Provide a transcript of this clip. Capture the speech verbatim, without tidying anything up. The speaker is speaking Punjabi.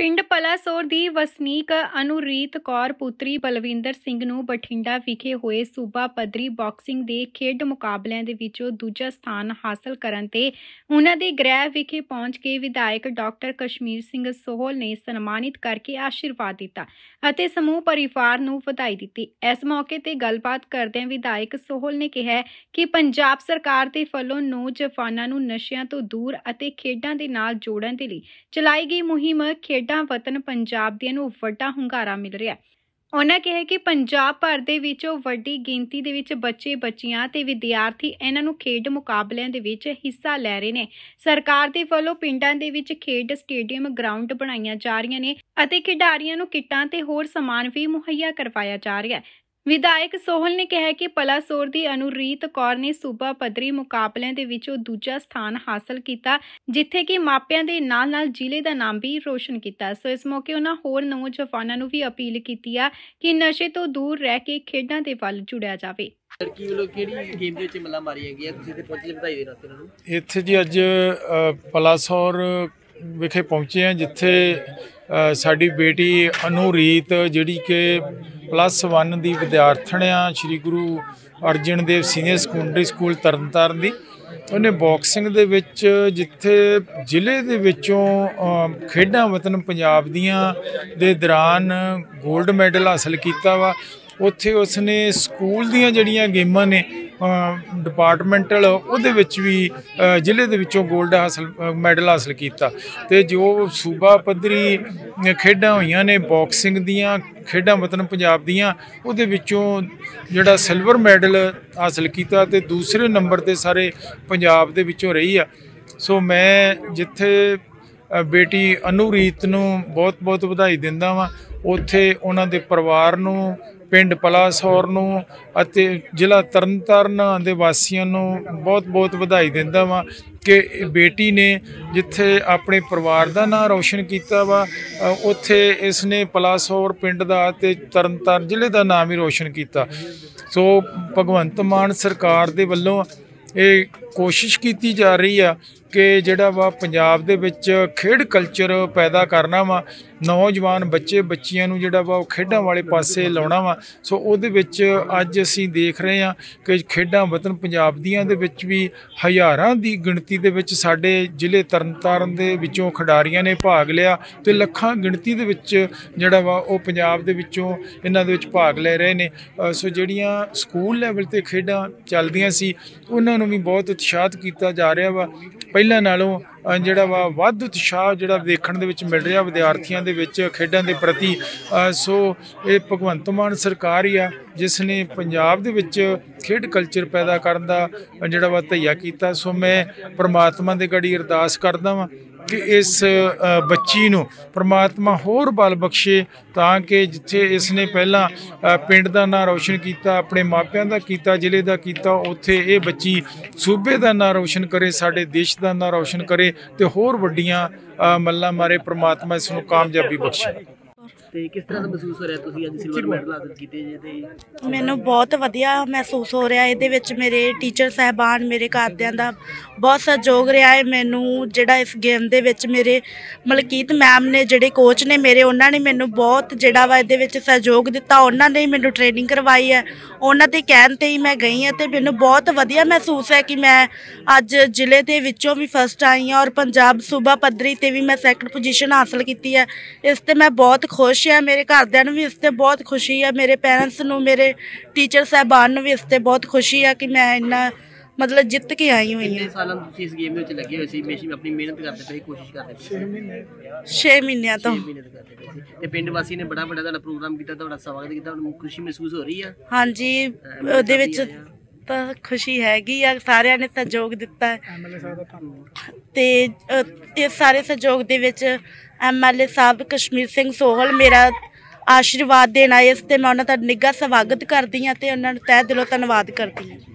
ਪਿੰਡ ਪਲਾਸੌਰ ਦੀ ਵਸਨੀਕ ਅਨੁਰੀਤ ਕੌਰ ਪੁੱਤਰੀ ਬਲਵਿੰਦਰ ਸਿੰਘ ਨੂੰ ਬਠਿੰਡਾ ਵਿਖੇ ਹੋਏ ਸੂਬਾ ਪੱਧਰੀ ਬਾਕਸਿੰਗ ਦੇ ਖੇਡ ਮੁਕਾਬਲਿਆਂ ਦੇ ਵਿੱਚੋਂ ਦੂਜਾ ਸਥਾਨ ਹਾਸਲ ਕਰਨ ਤੇ ਉਹਨਾਂ ਦੇ ਗ੍ਰਹਿ ਵਿਖੇ ਪਹੁੰਚ ਕੇ ਵਿਧਾਇਕ ਡਾਕਟਰ ਕਸ਼ਮੀਰ ਸਿੰਘ ਸੋਹਲ ਨੇ ਸਨਮਾਨਿਤ ਕਰਕੇ ਆਸ਼ੀਰਵਾਦ ਦਿੱਤਾ ਅਤੇ ਸਮੂਹ ਪਰਿਵਾਰ ਨੂੰ ਵਧਾਈ ਦਿੱਤੀ। ਇਸ ਮੌਕੇ ਤੇ ਗੱਲਬਾਤ ਕਰਦਿਆਂ ਵਿਧਾਇਕ ਸੋਹਲ ਨੇ ਕਿਹਾ ਕਿ ਪੰਜਾਬ ਸਰਕਾਰ ਦੇ ਵੱਲੋਂ ਨੌਜਵਾਨਾਂ ਨੂੰ ਨਸ਼ਿਆਂ ਤੋਂ ਦੂਰ ਅਤੇ ਖੇਡਾਂ ਦੇ ਨਾਲ ਜੋੜਨ ਦੇ ਲਈ ਚਲਾਈ ਗਈ ਮੁਹਿੰਮ ਖੇਡਾਂ ਵਤਨ ਪੰਜਾਬ ਦੀਆਂ ਨੂੰ ਵੱਡਾ ਹੁੰਗਾਰਾ ਮਿਲ ਰਿਹਾ। ਉਹਨਾਂ ਕਿਹਾ ਕਿ ਪੰਜਾਬ ਭਰ ਦੇ ਵਿੱਚੋਂ ਵੱਡੀ ਗਿਣਤੀ ਦੇ ਵਿੱਚ ਬੱਚੇ ਬੱਚੀਆਂ ਤੇ ਵਿਦਿਆਰਥੀ ਇਹਨਾਂ ਨੂੰ ਖੇਡ ਮੁਕਾਬਲਿਆਂ ਦੇ ਵਿੱਚ ਹਿੱਸਾ ਲੈ ਰਹੇ ਨੇ। ਸਰਕਾਰ ਦੇ ਵੱਲੋਂ ਪਿੰਡਾਂ ਦੇ ਵਿੱਚ ਖੇਡ ਸਟੇਡੀਅਮ ਗਰਾਊਂਡ ਬਣਾਈਆਂ ਜਾ ਰਹੀਆਂ ਨੇ ਅਤੇ ਖਿਡਾਰੀਆਂ ਨੂੰ ਕਿੱਟਾਂ ਤੇ ਹੋਰ ਸਮਾਨ ਵੀ ਮੁਹੱਈਆ ਕਰਵਾਇਆ ਜਾ ਰਿਹਾ ਹੈ। ਵਿਧਾਇਕ ਸੋਹਲ ਨੇ ਕਿਹਾ ਕਿ ਪਲਾਸੌਰ ਦੀ ਅਨੁਰੀਤ ਕੌਰ ਨੇ ਸੂਬਾ ਪੱਧਰੀ ਮੁਕਾਬਲਿਆਂ ਦੇ ਵਿੱਚੋਂ ਦੂਜਾ ਸਥਾਨ ਹਾਸਲ ਕੀਤਾ, ਜਿੱਥੇ ਕਿ ਮਾਪਿਆਂ ਦੇ ਨਾਲ ਨਾਲ ਜ਼ਿਲ੍ਹੇ ਦਾ ਨਾਮ ਵੀ ਰੋਸ਼ਨ ਕੀਤਾ। ਸੋ ਇਸ ਮੌਕੇ ਉਹਨਾਂ ਹੋਰ ਨੌਜਵਾਨਾਂ ਨੂੰ ਵੀ ਅਪੀਲ ਕੀਤੀ ਆ ਕਿ ਨਸ਼ੇ ਤੋਂ ਦੂਰ ਰਹਿ ਕੇ ਖੇਡਾਂ ਦੇ ਵੱਲ ਜੁੜਿਆ ਜਾਵੇ। ਲੜਕੀ ਵੱਲੋਂ ਕਿਹੜੀ ਗੇਮ ਦੇ ਵਿੱਚ ਮੱਲਾ ਮਾਰੀ ਹੈਗੀ ਹੈ, ਤੁਸੀਂ ਤੇ ਪਹੁੰਚੇ, ਵਧਾਈ ਦੇ ਨਾਤੇ ਉਹਨਾਂ ਨੂੰ। ਇੱਥੇ ਜੀ ਅੱਜ ਪਲਾਸੌਰ ਵਿਖੇ ਪਹੁੰਚੇ ਹਾਂ, ਜਿੱਥੇ ਸਾਡੀ ਬੇਟੀ ਅਨੁਰੀਤ ਜਿਹੜੀ ਕਿ ਪਲੱਸ ਵਨ ਦੀ ਵਿਦਿਆਰਥਣ ਆ Shri Guru Arjan Dev senior secondary school Tarntaran ਦੀ। ਉਹਨੇ ਬਾਕਸਿੰਗ ਦੇ ਵਿੱਚ ਜਿੱਥੇ ਜ਼ਿਲ੍ਹੇ ਦੇ ਵਿੱਚੋਂ ਖੇਡਾਂ ਵਤਨ ਪੰਜਾਬ ਦੀਆਂ ਦੇ ਦੌਰਾਨ ਗੋਲਡ ਮੈਡਲ ਹਾਸਲ ਕੀਤਾ ਵਾ, ਉੱਥੇ ਉਸਨੇ ਸਕੂਲ ਦੀਆਂ ਜਿਹੜੀਆਂ ਗੇਮਾਂ ਨੇ ਡਿਪਾਰਟਮੈਂਟਲ ਉਹਦੇ ਵਿੱਚ ਵੀ ਜ਼ਿਲ੍ਹੇ ਦੇ ਵਿੱਚੋਂ ਗੋਲਡ ਹਾਸਲ ਮੈਡਲ ਹਾਸਲ ਕੀਤਾ। ਅਤੇ ਜੋ ਸੂਬਾ ਪੱਧਰੀ ਖੇਡਾਂ ਹੋਈਆਂ ਨੇ ਬਾਕਸਿੰਗ ਦੀਆਂ ਖੇਡਾਂ ਵਤਨ ਪੰਜਾਬ ਦੀਆਂ, ਉਹਦੇ ਵਿੱਚੋਂ ਜਿਹੜਾ ਸਿਲਵਰ ਮੈਡਲ ਹਾਸਲ ਕੀਤਾ ਅਤੇ ਦੂਸਰੇ ਨੰਬਰ 'ਤੇ ਸਾਰੇ ਪੰਜਾਬ ਦੇ ਵਿੱਚੋਂ ਰਹੀ ਆ। ਸੋ ਮੈਂ ਜਿੱਥੇ ਬੇਟੀ ਅਨੁਰੀਤ ਨੂੰ ਬਹੁਤ ਬਹੁਤ ਵਧਾਈ ਦਿੰਦਾ ਵਾਂ, ਉੱਥੇ ਉਹਨਾਂ ਦੇ ਪਰਿਵਾਰ ਨੂੰ, ਪਿੰਡ ਪਲਾਸੌਰ ਨੂੰ ਅਤੇ ਜ਼ਿਲ੍ਹਾ ਤਰਨਤਾਰਨ ਦੇ ਵਾਸੀਆਂ ਨੂੰ ਬਹੁਤ ਬਹੁਤ ਵਧਾਈ ਦਿੰਦਾ ਵਾਂ ਕਿ ਬੇਟੀ ਨੇ ਜਿੱਥੇ ਆਪਣੇ ਪਰਿਵਾਰ ਦਾ ਨਾਂ ਰੌਸ਼ਨ ਕੀਤਾ ਵਾ, ਉੱਥੇ ਇਸ ਨੇ ਪਲਾਸੌਰ ਪਿੰਡ ਦਾ ਅਤੇ ਤਰਨਤਾਰਨ ਜ਼ਿਲ੍ਹੇ ਦਾ ਨਾਮ ਵੀ ਰੌਸ਼ਨ ਕੀਤਾ। ਸੋ ਭਗਵੰਤ ਮਾਨ ਸਰਕਾਰ ਦੇ ਵੱਲੋਂ ਇਹ ਕੋਸ਼ਿਸ਼ ਕੀਤੀ ਜਾ ਰਹੀ ਆ ਕਿ ਜਿਹੜਾ ਵਾ ਪੰਜਾਬ ਦੇ ਵਿੱਚ ਖੇਡ ਕਲਚਰ ਪੈਦਾ ਕਰਨਾ ਵਾ, ਨੌਜਵਾਨ ਬੱਚੇ ਬੱਚੀਆਂ ਨੂੰ ਜਿਹੜਾ ਵਾ ਉਹ ਖੇਡਾਂ ਵਾਲੇ ਪਾਸੇ ਲਾਉਣਾ ਵਾ। ਸੋ ਉਹਦੇ ਵਿੱਚ ਅੱਜ ਅਸੀਂ ਦੇਖ ਰਹੇ ਹਾਂ ਕਿ ਖੇਡਾਂ ਵਤਨ ਪੰਜਾਬ ਦੀਆਂ ਦੇ ਵਿੱਚ ਵੀ ਹਜ਼ਾਰਾਂ ਦੀ ਗਿਣਤੀ ਦੇ ਵਿੱਚ ਸਾਡੇ ਜ਼ਿਲ੍ਹੇ ਤਰਨਤਾਰਨ ਦੇ ਵਿੱਚੋਂ ਖਿਡਾਰੀਆਂ ਨੇ ਭਾਗ ਲਿਆ ਅਤੇ ਲੱਖਾਂ ਗਿਣਤੀ ਦੇ ਵਿੱਚ ਜਿਹੜਾ ਵਾ ਉਹ ਪੰਜਾਬ ਦੇ ਵਿੱਚੋਂ ਇਹਨਾਂ ਦੇ ਵਿੱਚ ਭਾਗ ਲੈ ਰਹੇ ਨੇ। ਸੋ ਜਿਹੜੀਆਂ ਸਕੂਲ ਲੈਵਲ 'ਤੇ ਖੇਡਾਂ ਚੱਲਦੀਆਂ ਸੀ ਉਹਨਾਂ ਨੂੰ ਵੀ ਬਹੁਤ ਉਤਸ਼ਾਹਿਤ ਕੀਤਾ ਜਾ ਰਿਹਾ ਵਾ। ਪਹਿਲਾਂ ਨਾਲੋਂ ਜਿਹੜਾ ਵਾ ਵੱਧ ਉਤਸ਼ਾਹ ਜਿਹੜਾ ਦੇਖਣ ਦੇ ਵਿੱਚ ਮਿਲ ਰਿਹਾ ਵਿਦਿਆਰਥੀਆਂ ਦੇ ਵਿੱਚ ਖੇਡਾਂ ਦੇ ਪ੍ਰਤੀ। ਸੋ ਇਹ ਭਗਵੰਤ ਮਾਨ ਸਰਕਾਰ ਹੀ ਆ ਜਿਸ ਨੇ ਪੰਜਾਬ ਦੇ ਵਿੱਚ ਖੇਡ ਕਲਚਰ ਪੈਦਾ ਕਰਨ ਦਾ ਜਿਹੜਾ ਵਾ ਧਈਆ ਕੀਤਾ। ਸੋ ਮੈਂ ਪਰਮਾਤਮਾ ਦੇ ਗੜੀ ਅਰਦਾਸ ਕਰਦਾ ਵਾਂ ਕਿ ਇਸ ਬੱਚੀ ਨੂੰ ਪਰਮਾਤਮਾ ਹੋਰ ਬਲ ਬਖਸ਼ੇ, ਤਾਂ ਕਿ ਜਿੱਥੇ ਇਸ ਨੇ ਪਹਿਲਾਂ ਪਿੰਡ ਦਾ ਨਾਂ ਰੌਸ਼ਨ ਕੀਤਾ, ਆਪਣੇ ਮਾਪਿਆਂ ਦਾ ਕੀਤਾ, ਜ਼ਿਲ੍ਹੇ ਦਾ ਕੀਤਾ, ਉੱਥੇ ਇਹ ਬੱਚੀ ਸੂਬੇ ਦਾ ਨਾਂ ਰੌਸ਼ਨ ਕਰੇ, ਸਾਡੇ ਦੇਸ਼ ਦਾ ਨਾਂ ਰੌਸ਼ਨ ਕਰੇ ਅਤੇ ਹੋਰ ਵੱਡੀਆਂ ਮੱਲਾਂ ਮਾਰੇ। ਪਰਮਾਤਮਾ ਇਸ ਨੂੰ ਕਾਮਯਾਬੀ ਬਖਸ਼ੇ। ਤੇ ਕਿਸ ਤਰ੍ਹਾਂ ਦਾ ਮਹਿਸੂਸ ਹੋ ਰਿਹਾ ਤੁਸੀਂ ਅੱਜ ਸਿਲਵਰ ਮੈਡਲ ਹਾਸਲ ਕੀਤੇ ਜੇ? ਤੇ ਮੈਨੂੰ ਬਹੁਤ ਵਧੀਆ ਮਹਿਸੂਸ ਹੋ ਰਿਹਾ। ਇਹਦੇ ਵਿੱਚ ਮੇਰੇ ਟੀਚਰ ਸਾਹਿਬਾਨ, ਮੇਰੇ ਘਰਦਿਆਂ ਦਾ ਬਹੁਤ ਸਹਿਯੋਗ ਰਿਹਾ ਹੈ ਮੈਨੂੰ। ਜਿਹੜਾ ਇਸ ਗੇਮ ਦੇ ਵਿੱਚ ਮੇਰੇ ਮਲਕੀਤ ਮੈਮ ਨੇ, ਜਿਹੜੇ ਕੋਚ ਨੇ ਮੇਰੇ, ਉਹਨਾਂ ਨੇ ਮੈਨੂੰ ਬਹੁਤ ਜਿਹੜਾ ਵਾ ਇਹਦੇ ਵਿੱਚ ਸਹਿਯੋਗ ਦਿੱਤਾ। ਉਹਨਾਂ ਨੇ ਮੈਨੂੰ ਟ੍ਰੇਨਿੰਗ ਕਰਵਾਈ ਹੈ, ਉਹਨਾਂ ਦੇ ਕਹਿਣ 'ਤੇ ਹੀ ਮੈਂ ਗਈ ਹਾਂ ਅਤੇ ਮੈਨੂੰ ਬਹੁਤ ਵਧੀਆ ਮਹਿਸੂਸ ਹੈ ਕਿ ਮੈਂ ਅੱਜ ਜ਼ਿਲ੍ਹੇ ਦੇ ਵਿੱਚੋਂ ਵੀ ਫਸਟ ਆਈ ਹਾਂ ਔਰ ਪੰਜਾਬ ਸੂਬਾ ਪੱਧਰੀ 'ਤੇ ਵੀ ਮੈਂ ਸੈਕਿੰਡ ਪੋਜੀਸ਼ਨ ਹਾਸਲ ਕੀਤੀ ਹੈ। ਇਸ 'ਤੇ ਮੈਂ ਬਹੁਤ ਖੁਸ਼ ਆ। ਮੇਰੇ ਘਰਦਿਆਂ ਨੂੰ ਵੀ ਇਸ 'ਤੇ ਬਹੁਤ ਖੁਸ਼ੀ ਆ, ਮੇਰੇ ਪੈਰੈਂਟਸ ਨੂੰ, ਮੇਰੇ ਟੀਚਰ ਸਾਹਿਬਾਨ ਨੂੰ ਵੀ ਇਸ 'ਤੇ ਬਹੁਤ ਖੁਸ਼ੀ ਆ ਕਿ ਮੈਂ ਇੰਨਾ ਮਤਲਬ ਜਿੱਤ ਕੇ ਆਈ ਹੋਈ ਹਾਂ। ਸਾਲਾਂ ਤੋਂ ਤੁਸੀਂ ਇਸ ਗੇਮ ਦੇ ਵਿੱਚ ਲੱਗੇ ਹੋਏ ਸੀ, ਹਮੇਸ਼ਾ ਆਪਣੀ ਮਿਹਨਤ ਕਰਦੇ ਪਏ, ਕੋਸ਼ਿਸ਼ ਕਰਦੇ ਪਏ? ਛੇ ਮਹੀਨੇ ਛੇ ਮਹੀਨਿਆਂ ਤੋਂ ਮਿਹਨਤ ਕਰਦੇ ਪਏ ਸੀ ਅਤੇ ਪਿੰਡ ਵਾਸੀ ਨੇ ਬੜਾ ਵੱਡਾ ਤੁਹਾਡਾ ਪ੍ਰੋਗਰਾਮ ਕੀਤਾ, ਤੁਹਾਡਾ ਸਵਾਗਤ ਕੀਤਾ, ਤੁਹਾਨੂੰ ਖੁਸ਼ੀ ਮਹਿਸੂਸ ਹੋ ਰਹੀ ਆ? ਹਾਂਜੀ, ਉਹਦੇ ਵਿੱਚ ਤਾਂ ਖੁਸ਼ੀ ਹੈਗੀ ਆ। ਸਾਰਿਆਂ ਨੇ ਸਹਿਯੋਗ ਦਿੱਤਾ ਅਤੇ ਇਸ ਸਾਰੇ ਸਹਿਯੋਗ ਦੇ ਵਿੱਚ ਐਮ ਐਲ ਏ ਸਾਹਿਬ ਕਸ਼ਮੀਰ ਸਿੰਘ ਸੋਹਲ ਮੇਰਾ ਆਸ਼ੀਰਵਾਦ ਦੇਣ ਆਏ, ਇਸ 'ਤੇ ਮੈਂ ਉਹਨਾਂ ਦਾ ਨਿੱਘਾ ਸਵਾਗਤ ਕਰਦੀ ਹਾਂ ਅਤੇ ਉਹਨਾਂ ਨੂੰ ਤਹਿ ਦਿਲੋਂ ਧੰਨਵਾਦ ਕਰਦੀ ਹਾਂ।